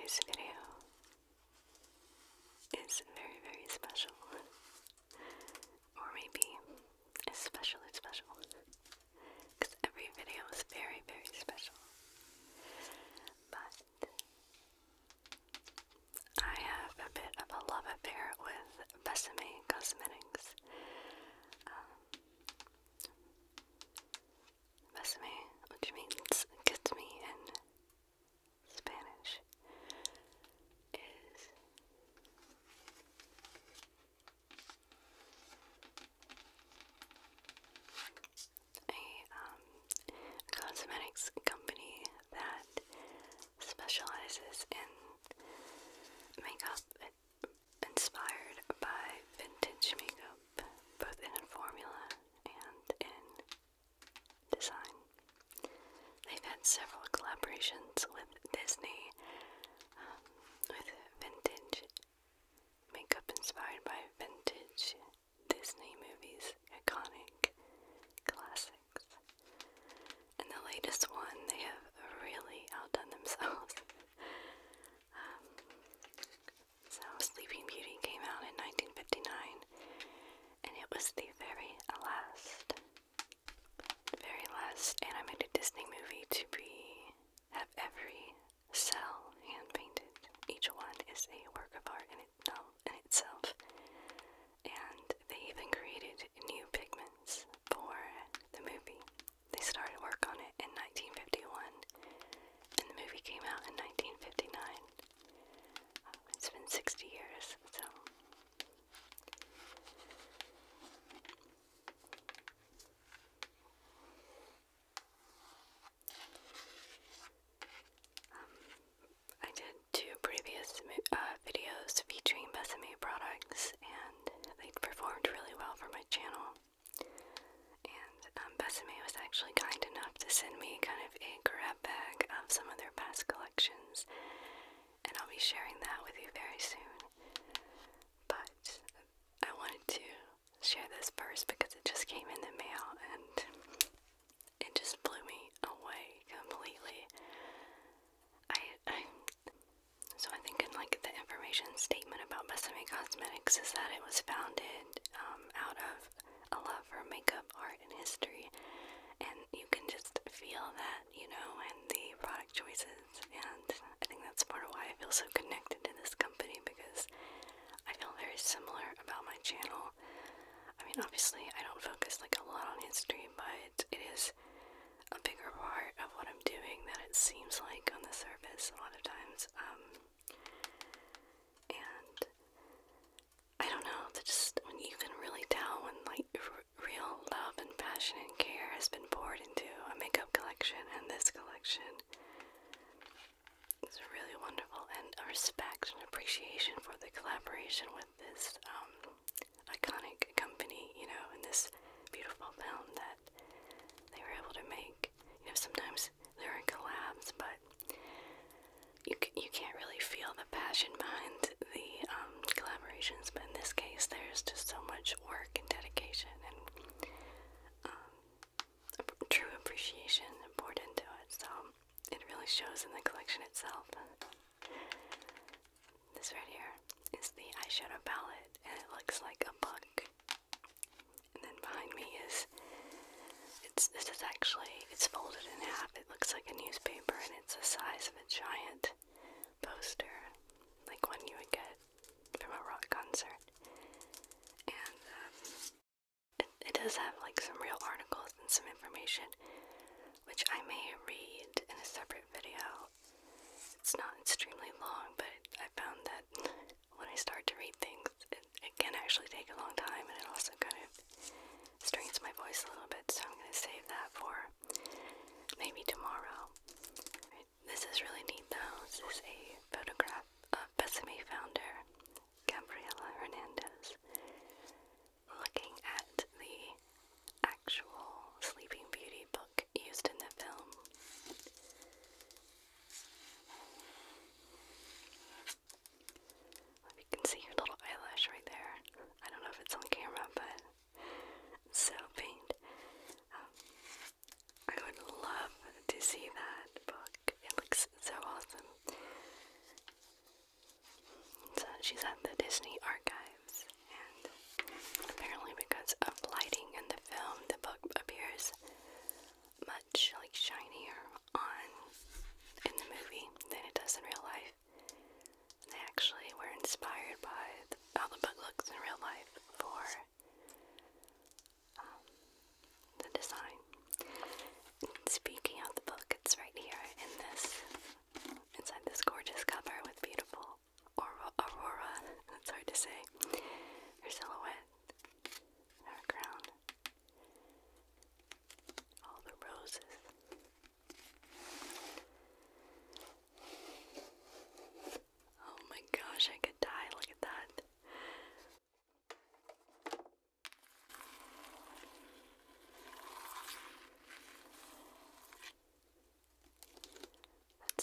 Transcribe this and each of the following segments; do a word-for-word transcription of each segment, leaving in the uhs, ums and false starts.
today's video is very, very special. Or maybe especially special. Because every video is very, very special. But I have a bit of a love affair with Besame Cosmetics. Um, Besame, which means kiss me in Spanish, is a um, cosmetics company that specializes in makeup inspired by vintage makeup, both in formula and in design. They've had several collaborations with Disney, um, with vintage makeup inspired by vintage Disney movies, iconic classics. And the latest one, they have really outdone themselves. um, so Sleeping Beauty came out in nineteen fifty-nine, and it was the very last, very last animated Disney movie to be, have every cell hand painted. Each one is a work of art in itself, in itself. And they even created new pigments for the movie. They started work on it in nineteen fifty-one, and the movie came out in nineteen fifty-nine. Um, it's been sixty years, so. Um, I did two previous uh, videos featuring Besame products, and they performed really well for my channel. And um, Besame was actually kind enough to send me kind of a grab bag of some of their past collections, and I'll be sharing that with you very soon. But I wanted to share this first because it just came in the mail, and it just blew me away completely. I, I, so I think in like the information statement about Besame Cosmetics is that it was founded um, out of a love for makeup, art, and history, and you can just feel that, you know, in the product choices, and I think that's part of why I feel so connected to this company, because I feel very similar about my channel. I mean, obviously, I don't focus like a lot on history, but it is a bigger part of what I'm doing than it seems like on the surface a lot of times. Um, and I don't know, just when you can really tell when like r real love and passion and care has been poured into a makeup collection, and this collection is really wonderful, and a respect and appreciation for the collaboration with this um, iconic company, you know, and this beautiful film that they were able to make. You know, sometimes there are collabs, but you you can't really feel the passion behind the um, collaborations. But in this case, there's just so much work and dedication and um, true appreciation poured into it. So it really shows in the collection itself. This right here is the eyeshadow palette, and it looks like a book. And then behind me is, it's this is actually, it's folded in half. It looks like a newspaper, and it's the size of a giant poster, like one you would get from a rock concert. And um, it, it does have like some real articles and some information, which I may read in a separate video. It's not extremely long, but I found that when I start to read things, it, it can actually take a long time, and it also kind of strains my voice a little bit, so I'm going to save that for maybe tomorrow. Right. This is really neat though. This is a photograph of Besame founder Gabriela Hernandez looking at the actual Sleeping Beauty book used in the film. You can see her little eyelash right there. I don't know if it's on camera, but it's so faint.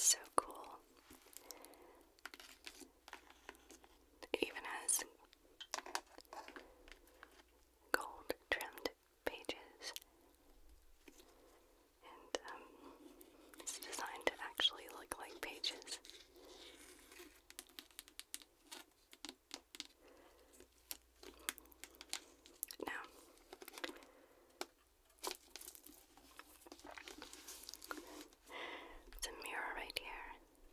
so cool. It even has gold trimmed pages, and um, it's designed to actually look like pages. Now, it's a mirror right here,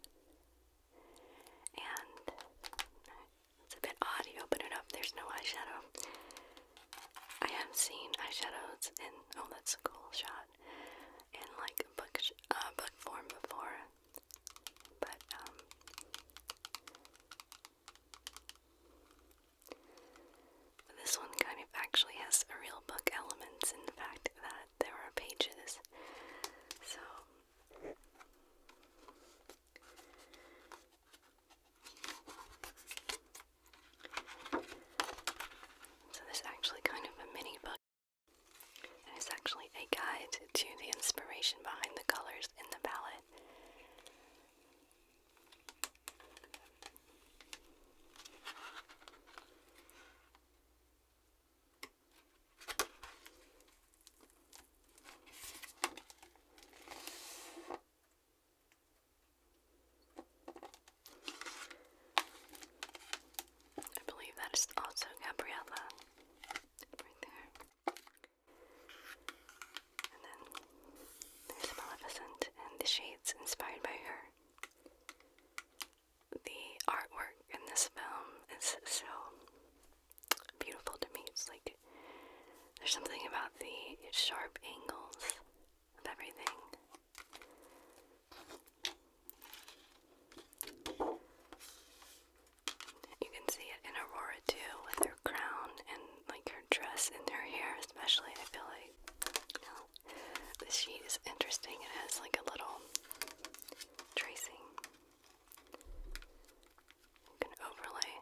and it's a bit odd. You open it up, there's no eyeshadow. I have seen eyeshadows in, oh, that's a cool shot, in like book, uh, book form before, but um, this one kind of actually has a real book elements in the fact that there are pages. So So there's actually kind of a mini book, and it's actually a guide to the inspiration behind the colors in the palette. I believe that is also Gabriella, right there. And then there's Maleficent and the shades inspired by her. The artwork in this film is so beautiful to me. It's like there's something about the sharp angles of everything. You can see it in Aurora too, with her crown and like her dress and her hair especially. I feel like, you know, this sheet is interesting. It has like a little tracing. You can overlay.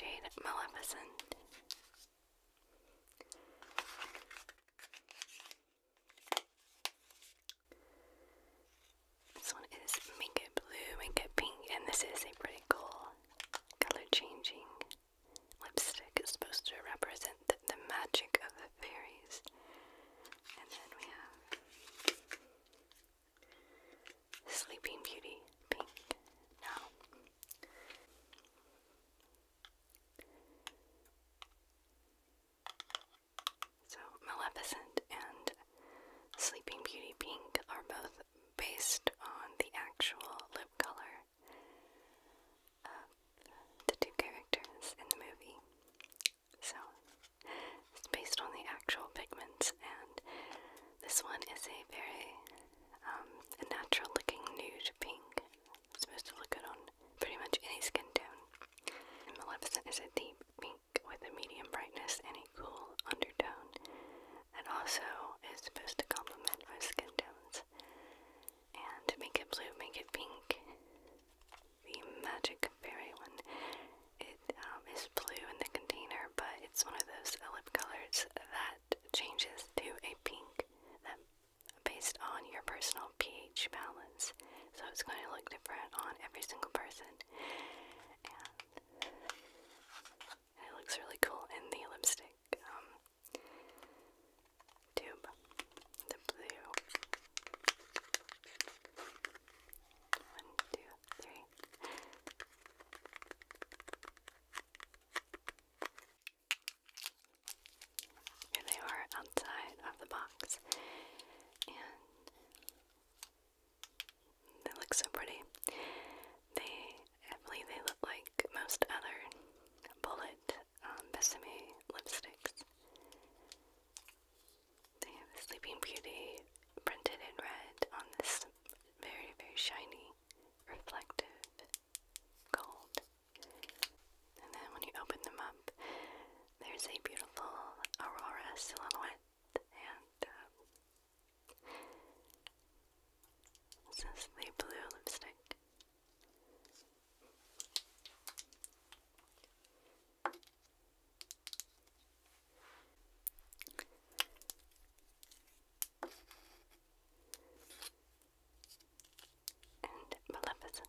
shade Maleficent. This one is Make It Blue, Make It Pink, and this is a pretty cool color changing lipstick. It's supposed to represent the, the magic of the fairies. And then we have Sleeping Beauty Pink. Now, so Maleficent and Sleeping Beauty Pink are both based on the actual lip color of the two characters in the movie. So, it's based on the actual pigments, and this one is a very um, a natural looking nude pink. It's supposed to look good on pretty much any skin tone. And Maleficent is a deep pink with a medium brightness and a cool undertone. It also is supposed to complement most skin tones. And Make It Blue, Make It Pink, the magic fairy one, it um, is blue in the container, but it's one of those lip colors that changes to a pink that based on your personal pH balance. So it's going to look different on every single person. And it looks really cool in the lipstick um, tube. The blue. One, two, three. Here they are outside of the box. And they look so pretty. They, I believe they look like most other bullet um, Besame lipsticks. They have a Sleeping Beauty printed in red on this very, very shiny, reflective gold. And then when you open them up, there's a beautiful Aurora silhouette, and um, this is the blue lipstick. And Maleficent.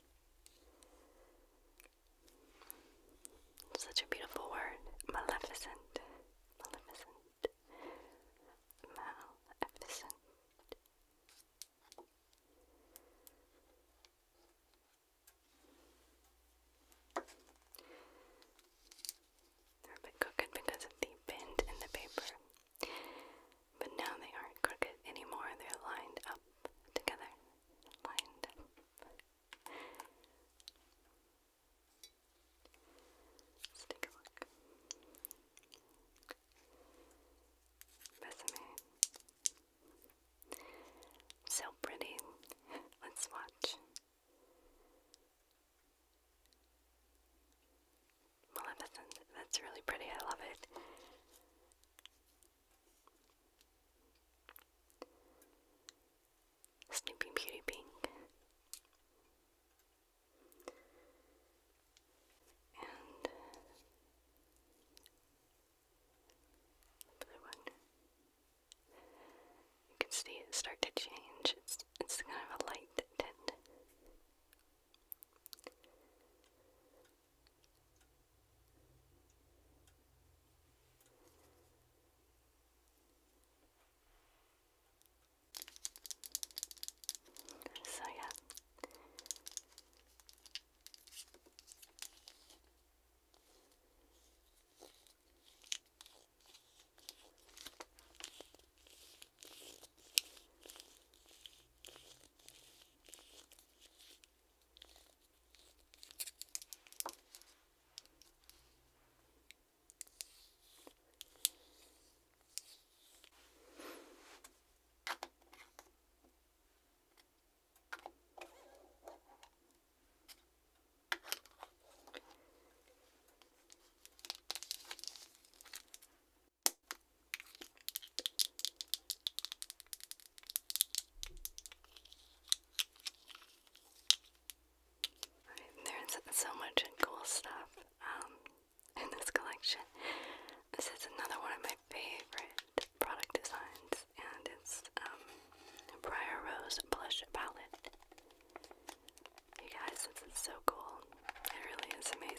Such a beautiful word. Maleficent. Maleficent. Maleficent. They're a bit crooked because of the bend in the paper. But now they aren't crooked anymore. They're lined up together. Lined up. Let's take a look. Besame. So pretty. Let's watch. Maleficent. That's really pretty. I love it. Sleeping Beauty Pink. And the blue one. You can see it start to change. It's it's kind of a light tint.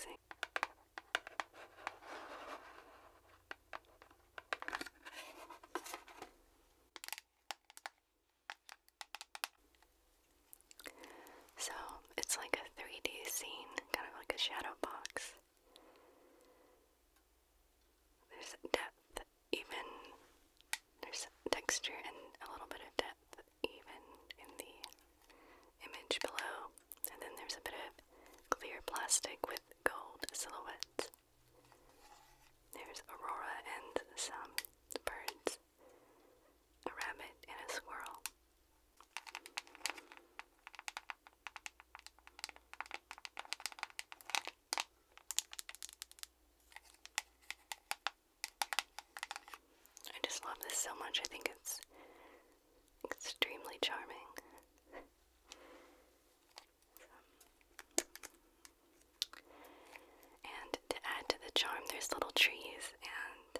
amazing. So it's like a three D scene, kind of like a shadow box. There's depth, even there's texture and a little bit of depth, even in the image below. And then there's a bit of clear plastic with gold silhouettes. There's Aurora and some birds, a rabbit and a squirrel. I just love this so much. I think it's extremely charming. And to add to the charm, there's little trees and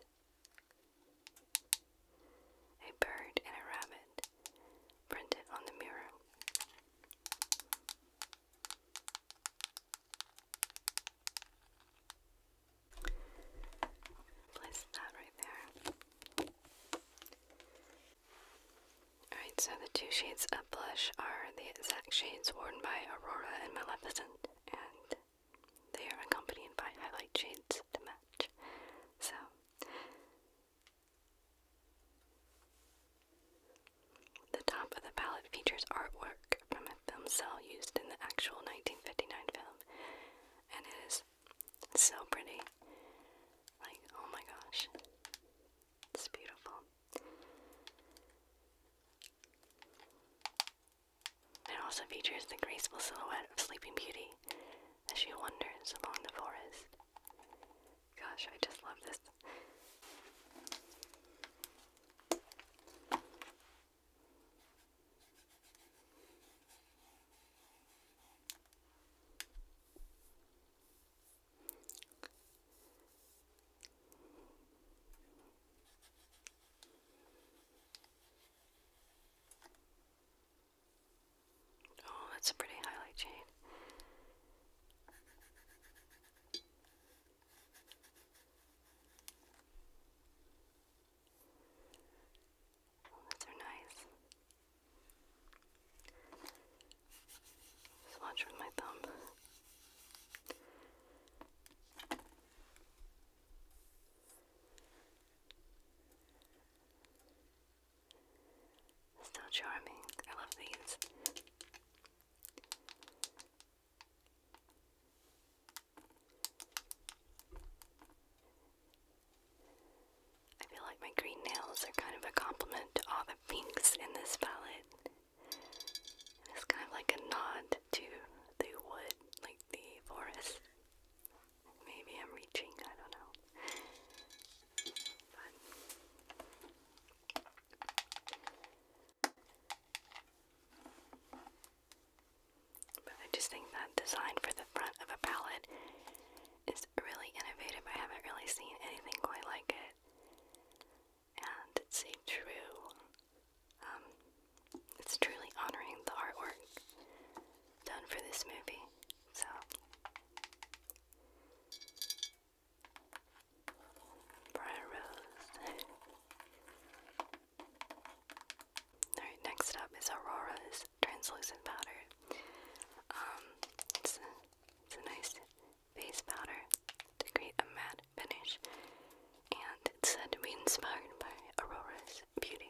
a bird and a rabbit printed on the mirror. Place that right there. Alright, so the two shades of blush are the exact shades worn by Aurora and Maleficent, and they are accompanied by highlight shades to match. So, the top of the palette features artwork from a film cell used in the actual nineteen fifty-nine film, and it is so pretty. Like, oh my gosh, it's beautiful. It also features the graceful silhouette of Sleeping Beauty as she wanders along the forest. Gosh, I just love this. Oh, that's a pretty highlight shade. Oh, those are nice. Swatch with my thumb. So charming. I love these. I feel like my green nails are kind of a compliment to all the pinks in this palette. And it's kind of like a nod to the wood, like the forest. Maybe I'm reaching, I don't know. But But I just think that design for the front of a palette is really innovative. I haven't really seen anything quite like it. And it's a true, um, it's truly honoring the artwork done for this movie. So, Briar Rose. Alright, next up is Aurora's translucent powder. Um, it's a, it's a nice base powder to create a matte finish, and it's said to be inspired by Aurora's beauty.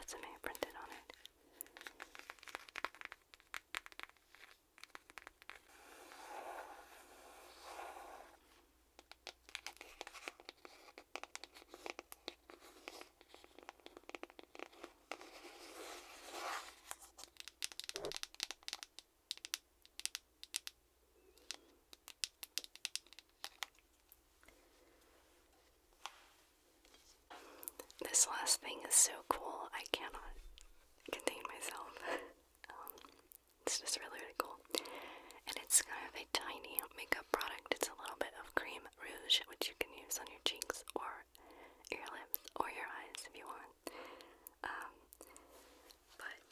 resume printed on it. This last thing is so cool, I cannot contain myself. um, it's just really, really cool. And it's kind of a tiny makeup product. It's a little bit of cream rouge, which you can use on your cheeks or your lips or your eyes if you want. Um, but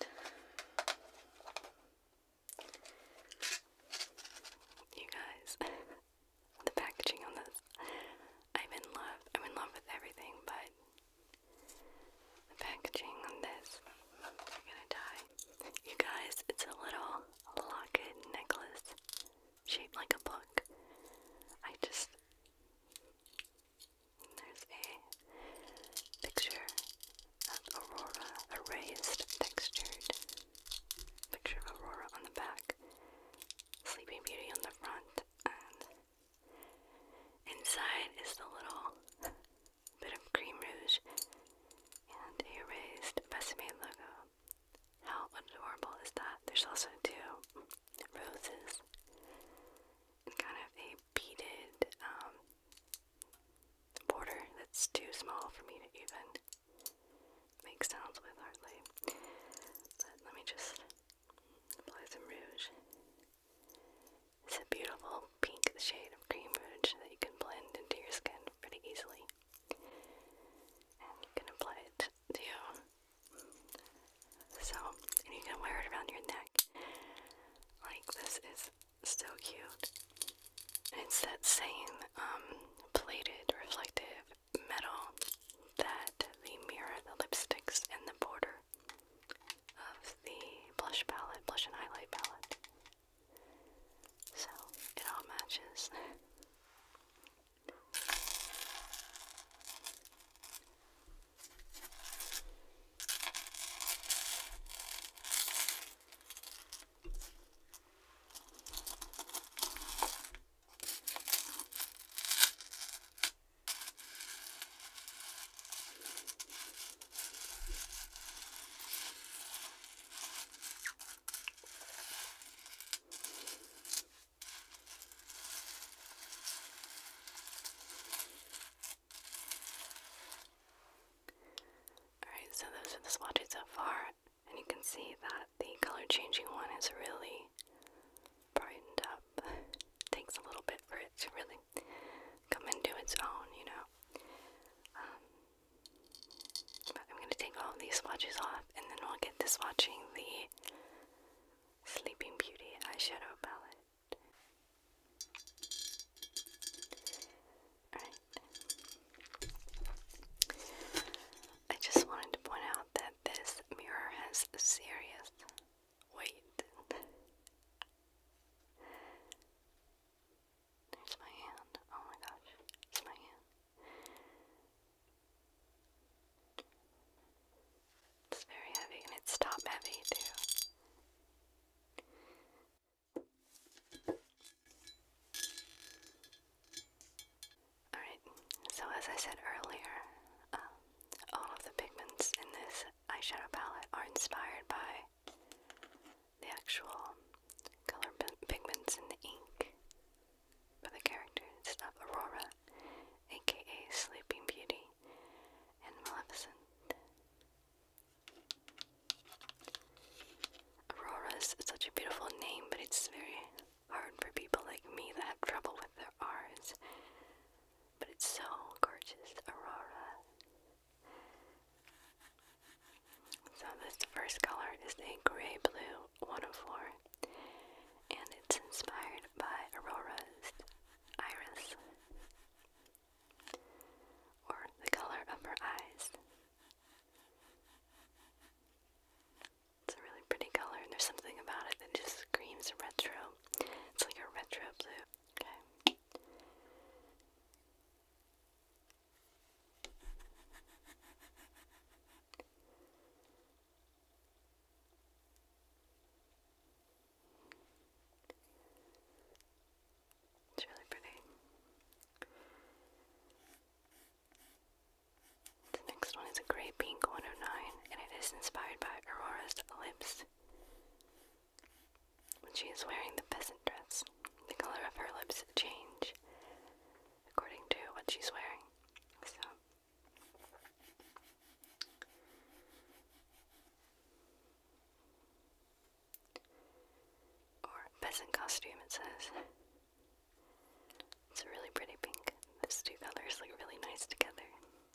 you guys, the packaging on this, I'm in love. I'm in love with everything, but the packaging on this, you're gonna die. You guys, it's a little locket necklace shaped like a book. I just, there's a picture of Aurora, a raised, textured picture of Aurora on the back, Sleeping Beauty on the front, and inside is the little bit of cream rouge and a raised Besame logo. How adorable is that? There's also two roses and kind of a beaded um, border that's too small for me to even make sounds with hardly. But let me just apply some rouge. It's a beautiful pink shade of cream rouge that you can blend into your skin pretty easily. And you can apply it to so, and you can wear it around your neck. Like, this is so cute. And it's that same um, plated reflective metal that the mirror, the lipsticks, and the border of the blush palette, blush and highlight palette. So, it all matches. Alright, so those are the swatches so far, and you can see that the color changing one is really brightened up. Takes a little bit for it to really come into its own, you know. Um, but I'm gonna take all of these swatches off, and then we'll get to swatching the Sleeping Beauty eyeshadow palette. Alright. I just wanted to point out that this mirror has serious weight. There's my hand. Oh my gosh. It's my hand. It's very heavy, and it's top heavy too. was wearing the peasant dress. The color of her lips change according to what she's wearing. So, or peasant costume, it says. It's a really pretty pink. These two colors look really nice together.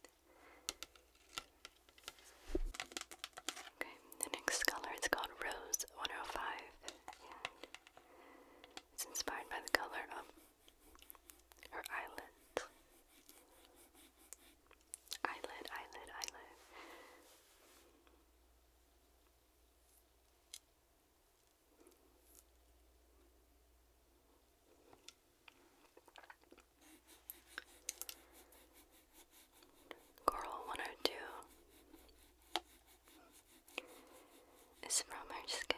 Okay, the next color is called Rose one oh five, and it's inspired by the color of her eyelid. Eyelid, eyelid, eyelid. Coral one oh two is from her skin.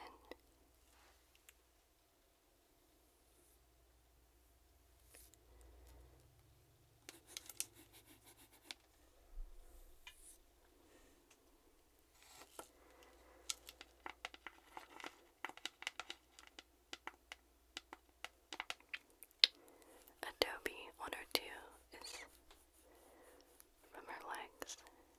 Adobe one oh two is from her legs.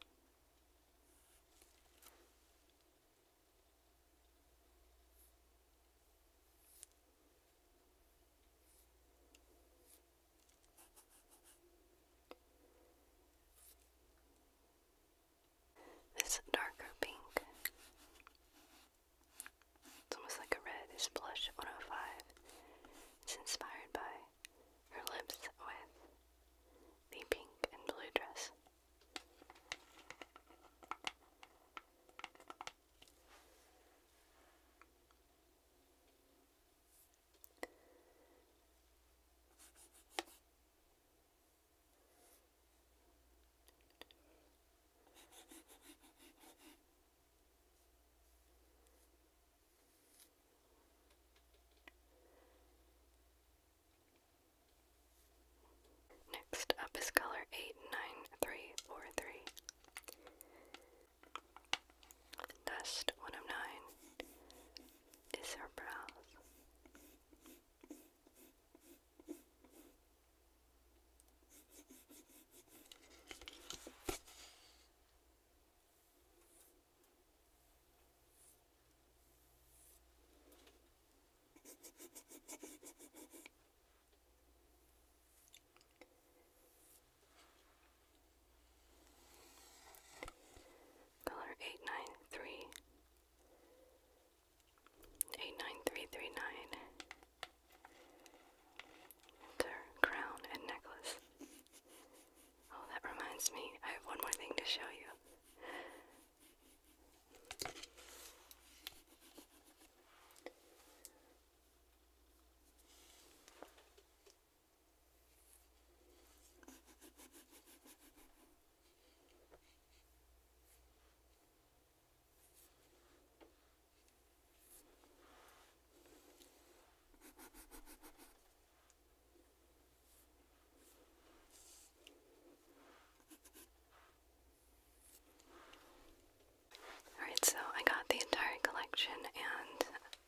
This darker pink, it's almost like a red, is Blush one oh five. It's inspired by her lips with the pink and blue dress. Next up is color eight nine three four three. Dust one oh nine is her brows. Color eight nine three. eight nine three three nine. It's her crown and necklace. Oh, that reminds me, I have one more thing to show you. Alright, so I got the entire collection and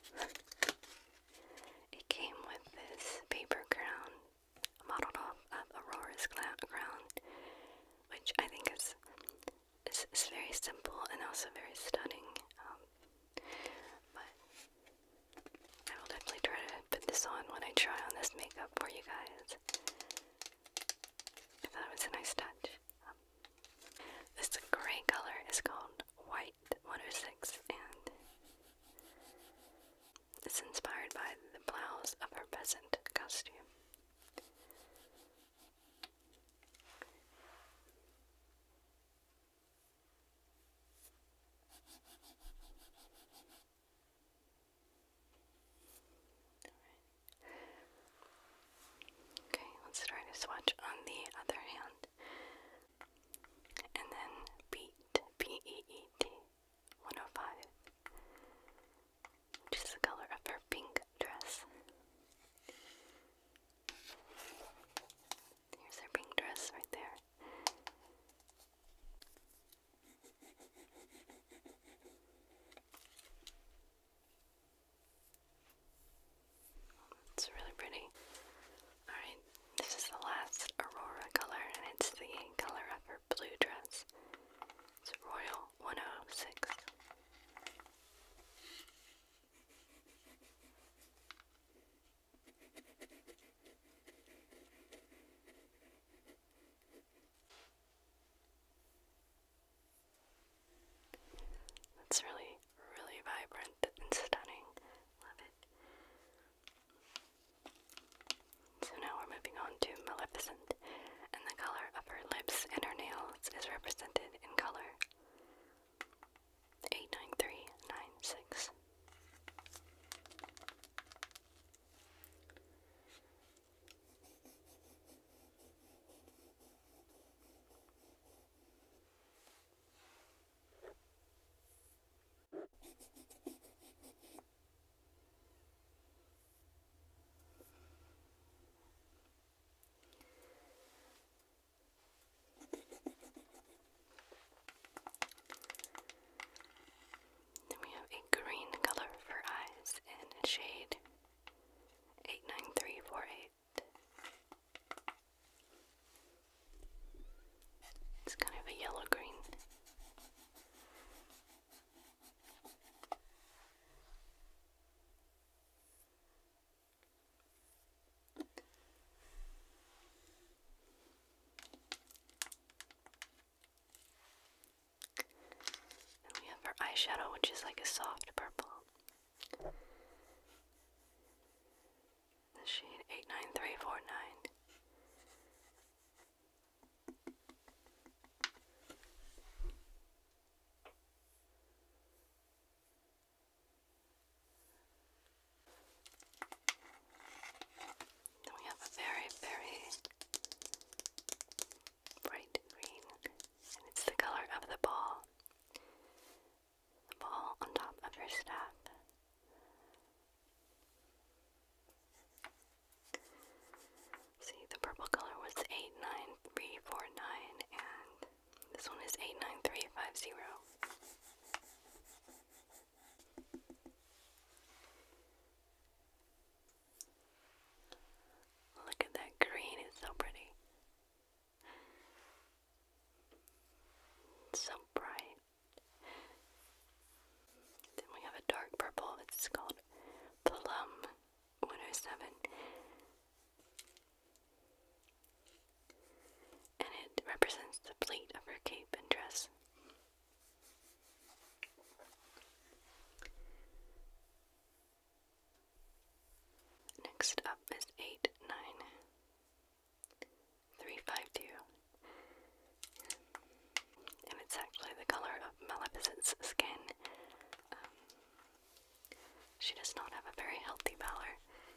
it came with this paper crown modeled off of Aurora's crown, which I think is, is, is very simple and also very stunning. Um, but I will definitely try to put this on when I try on this makeup for you guys. I thought it was a nice touch. Um, this gray color is called White one oh six, and it's inspired by the blouse of her peasant costume. Okay, let's try to swatch on the other hand. And then Beat, P E E T, one oh five, which is the color of her pink dress. eyeshadow, which is like a soft purple. The shade eight nine three four nine. Then we have a very, very bright green, and it's the color of the ball. The ball on top of your staff. See, the purple color was eight nine three four nine, and this one is eight nine three five zero. Look at that green, it's so pretty. It's so bright. Then we have a dark purple, it's called Plum one oh seven. And it represents the pleat of her cape and dress. Next up is eight nine three five two. And it's actually the color of Maleficent's skin. Um, she does not have a very healthy pallor.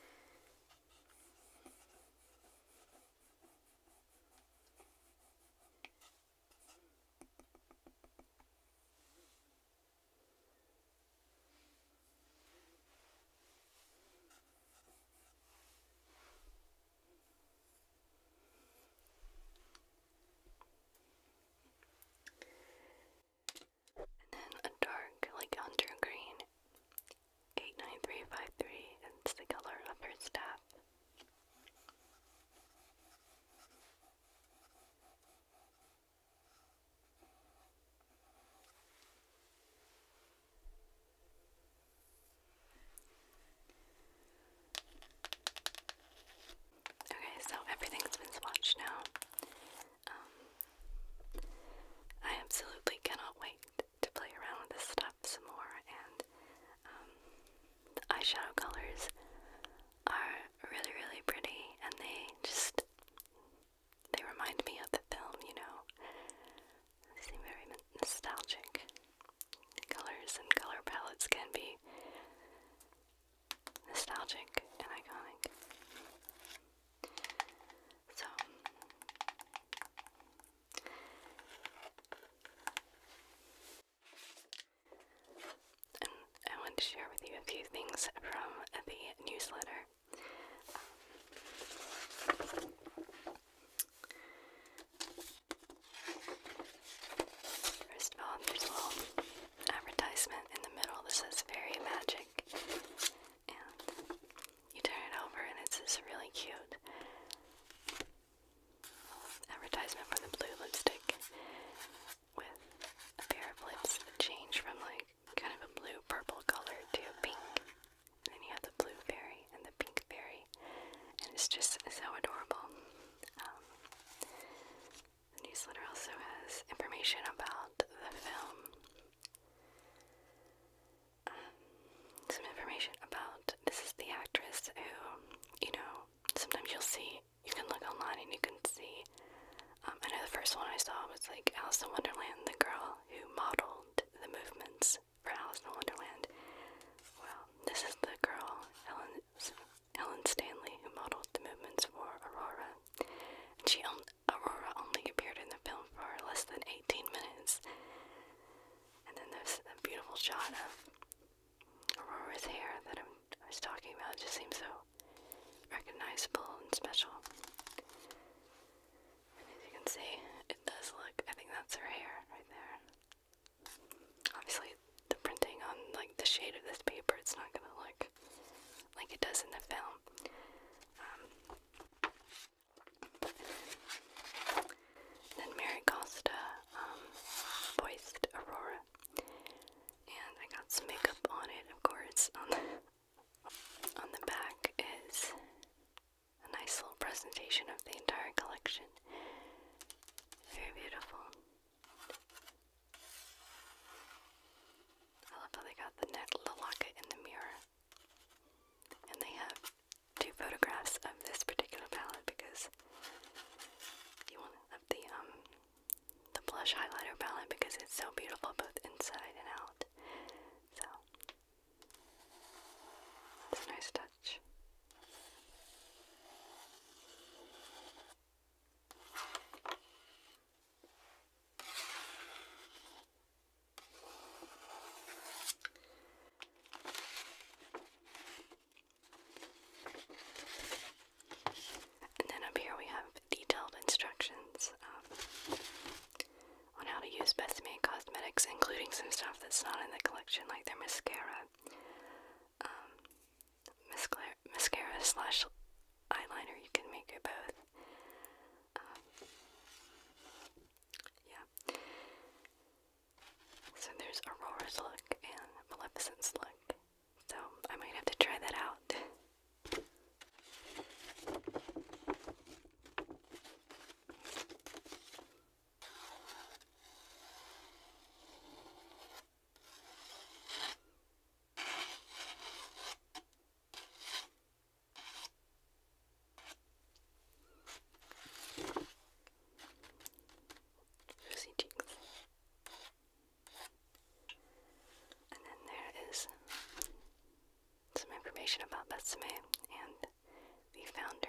And then a dark, like hunter green, eight nine three five three, and it's the color of her staff. Okay, so everything's been swatched now. Um, I absolutely cannot wait to play around with this stuff some more, and um, the eyeshadow colors are really, really pretty, and they just, they remind me of the film, you know. They seem very nostalgic. Colors and color palettes can be nostalgic and iconic. So, and I want to share with you a few things from the newsletter. First of all, there's a little advertisement in the middle that says Fairy Magic, and you turn it over and it's this really cute advertisement for the blue lipstick with a pair of lips that change from like kind of a blue purple color to pink, and then you have the blue fairy and the pink fairy, and it's just so adorable. Um, the newsletter also has information about the film, um, some information about, this is the actress who, you know, sometimes you'll see, you can look online and you can see, um, I know the first one I saw was like Alice in Wonderland, the girl who modeled the movements for Alice in Wonderland. Well, this is the girl, Helen, Helen Stanley, who modeled the movements for Aurora. And she, Aurora only appeared in the film for less than eighteen minutes. And then there's a beautiful shot of Aurora's hair that I'm, I was talking about. It just seems so recognizable and special. And as you can see, it does look, I think that's her hair right there. Obviously, the printing on like the shade of this paper, it's not gonna look like it does in the film. Um, then Mary Costa um, voiced Aurora, and I got some makeup on it, of course. On the on the back is a nice little presentation of the entire collection. Very beautiful. the neck, the locket, and the mirror. And they have two photographs of this particular palette because you want of the um the blush highlighter palette because it's so beautiful both inside and out. So it's a nice touch. And then up here we have detailed instructions um, on how to use Besame Cosmetics, including some stuff that's not in the collection, like their mascara, um, mascara, mascara slash eyeliner. You can make it both. Um, yeah. So there's Aurora's look and Maleficent's look. So I might have to try that out. Rosy cheeks. And then there is some information about Besame and the founder